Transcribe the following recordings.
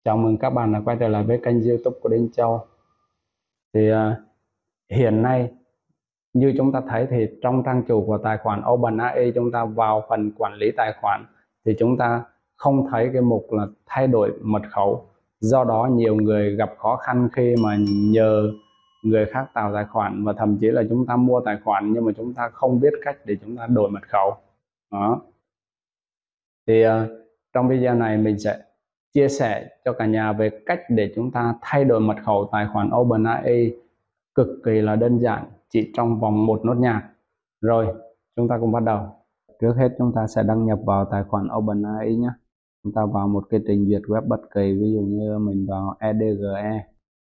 Chào mừng các bạn đã quay trở lại với kênh YouTube của Đinh Châu. Thì hiện nay như chúng ta thấy thì trong trang chủ của tài khoản OpenAI, chúng ta vào phần quản lý tài khoản thì chúng ta không thấy cái mục là thay đổi mật khẩu. Do đó nhiều người gặp khó khăn khi mà nhờ người khác tạo tài khoản, và thậm chí là chúng ta mua tài khoản nhưng mà chúng ta không biết cách để chúng ta đổi mật khẩu. Đó. Thì trong video này mình sẽ chia sẻ cho cả nhà về cách để chúng ta thay đổi mật khẩu tài khoản OpenAI cực kỳ là đơn giản, chỉ trong vòng một nốt nhạc. Rồi, chúng ta cùng bắt đầu. Trước hết chúng ta sẽ đăng nhập vào tài khoản OpenAI nhé. Chúng ta vào một cái trình duyệt web bất kỳ, ví dụ như mình vào EDGE.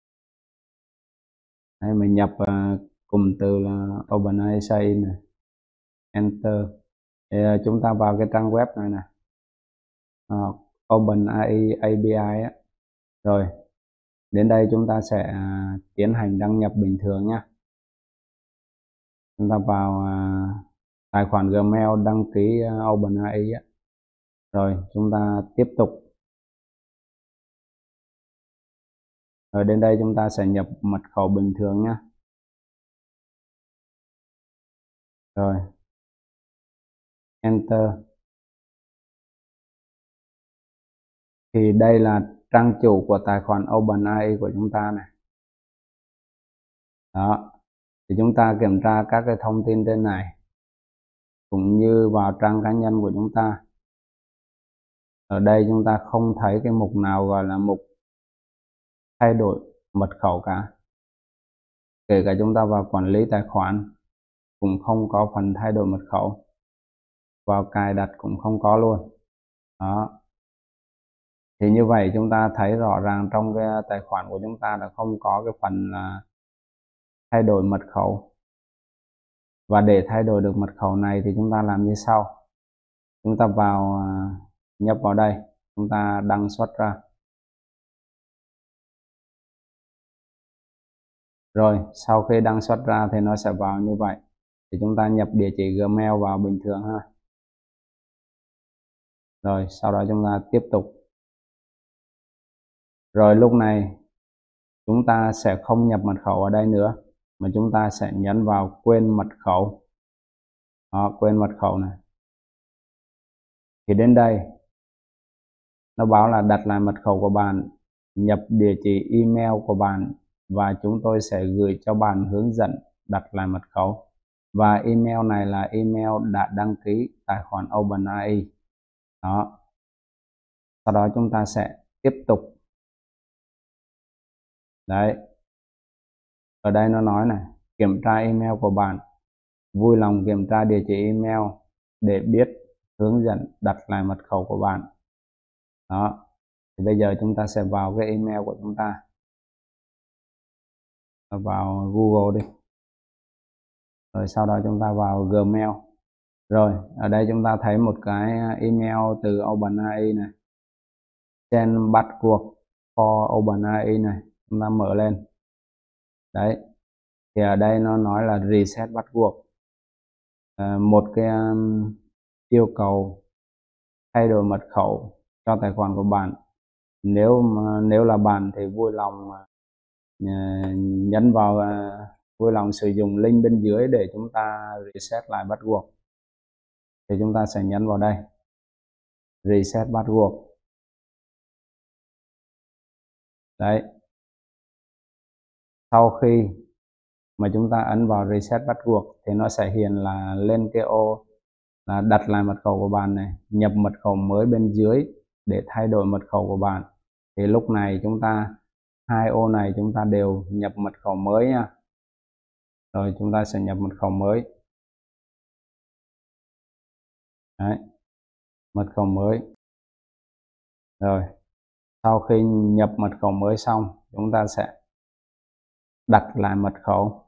Đây, mình nhập cụm từ là OpenAI Sign này. Enter. Thì chúng ta vào cái trang web này nè. OpenAI API á. Rồi đến đây chúng ta sẽ tiến hành đăng nhập bình thường nhé. Chúng ta vào tài khoản Gmail đăng ký OpenAI á. Rồi chúng ta tiếp tục. Rồi đến đây chúng ta sẽ nhập mật khẩu bình thường nhé. Rồi Enter. Thì đây là trang chủ của tài khoản OpenAI của chúng ta này. Đó. Thì chúng ta kiểm tra các cái thông tin trên này cũng như vào trang cá nhân của chúng ta. Ở đây chúng ta không thấy cái mục nào gọi là mục thay đổi mật khẩu cả. Kể cả chúng ta vào quản lý tài khoản cũng không có phần thay đổi mật khẩu. Vào cài đặt cũng không có luôn. Đó. Thì như vậy chúng ta thấy rõ ràng trong cái tài khoản của chúng ta là không có cái phần là thay đổi mật khẩu. Và để thay đổi được mật khẩu này thì chúng ta làm như sau. Chúng ta vào nhập vào đây, chúng ta đăng xuất ra. Rồi sau khi đăng xuất ra thì nó sẽ vào như vậy. Thì chúng ta nhập địa chỉ Gmail vào bình thường ha. Rồi sau đó chúng ta tiếp tục. Rồi lúc này chúng ta sẽ không nhập mật khẩu ở đây nữa, mà chúng ta sẽ nhấn vào quên mật khẩu. Đó, quên mật khẩu này. Thì đến đây nó báo là đặt lại mật khẩu của bạn, nhập địa chỉ email của bạn và chúng tôi sẽ gửi cho bạn hướng dẫn đặt lại mật khẩu. Và email này là email đã đăng ký tài khoản OpenAI. Đó. Sau đó chúng ta sẽ tiếp tục. Đấy. Ở đây nó nói này, kiểm tra email của bạn. Vui lòng kiểm tra địa chỉ email để biết hướng dẫn đặt lại mật khẩu của bạn. Đó. Thì bây giờ chúng ta sẽ vào cái email của chúng ta. Vào Google đi. Rồi sau đó chúng ta vào Gmail. Rồi ở đây chúng ta thấy một cái email từ OpenAI này. Send password for OpenAI này. Chúng ta mở lên. Đấy. Thì ở đây nó nói là reset password. Một cái yêu cầu thay đổi mật khẩu cho tài khoản của bạn. Nếu là bạn thì vui lòng nhấn vào vui lòng sử dụng link bên dưới để chúng ta reset lại password. Thì chúng ta sẽ nhấn vào đây, reset password. Đấy. Sau khi mà chúng ta ấn vào reset password thì nó sẽ hiện là lên cái ô là đặt lại mật khẩu của bạn này, nhập mật khẩu mới bên dưới để thay đổi mật khẩu của bạn. Thì lúc này chúng ta hai ô này chúng ta đều nhập mật khẩu mới nha. Rồi chúng ta sẽ nhập mật khẩu mới. Đấy. Mật khẩu mới. Rồi sau khi nhập mật khẩu mới xong chúng ta sẽ đặt lại mật khẩu.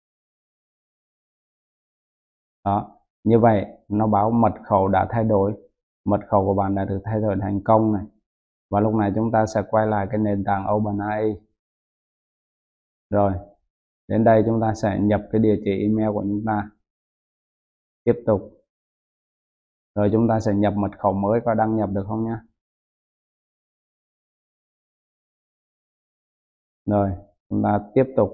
Đó. Như vậy nó báo mật khẩu đã thay đổi. Mật khẩu của bạn đã được thay đổi thành công này. Và lúc này chúng ta sẽ quay lại cái nền tảng OpenAI. Rồi đến đây chúng ta sẽ nhập cái địa chỉ email của chúng ta. Tiếp tục. Rồi chúng ta sẽ nhập mật khẩu mới, và đăng nhập được không nhé. Rồi chúng ta tiếp tục.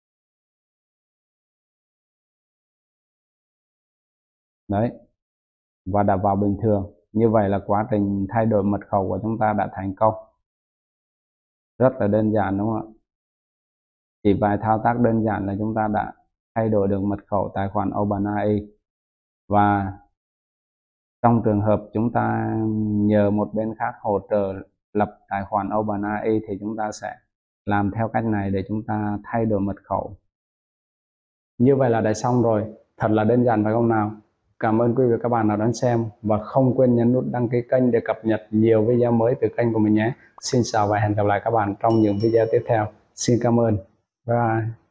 Đấy, và đã vào bình thường. Như vậy là quá trình thay đổi mật khẩu của chúng ta đã thành công. Rất là đơn giản đúng không ạ? Chỉ vài thao tác đơn giản là chúng ta đã thay đổi được mật khẩu tài khoản OpenAI. Và trong trường hợp chúng ta nhờ một bên khác hỗ trợ lập tài khoản OpenAI thì chúng ta sẽ làm theo cách này để chúng ta thay đổi mật khẩu. Như vậy là đã xong rồi. Thật là đơn giản phải không nào? Cảm ơn quý vị và các bạn đã đón xem và không quên nhấn nút đăng ký kênh để cập nhật nhiều video mới từ kênh của mình nhé. Xin chào và hẹn gặp lại các bạn trong những video tiếp theo. Xin cảm ơn. Bye.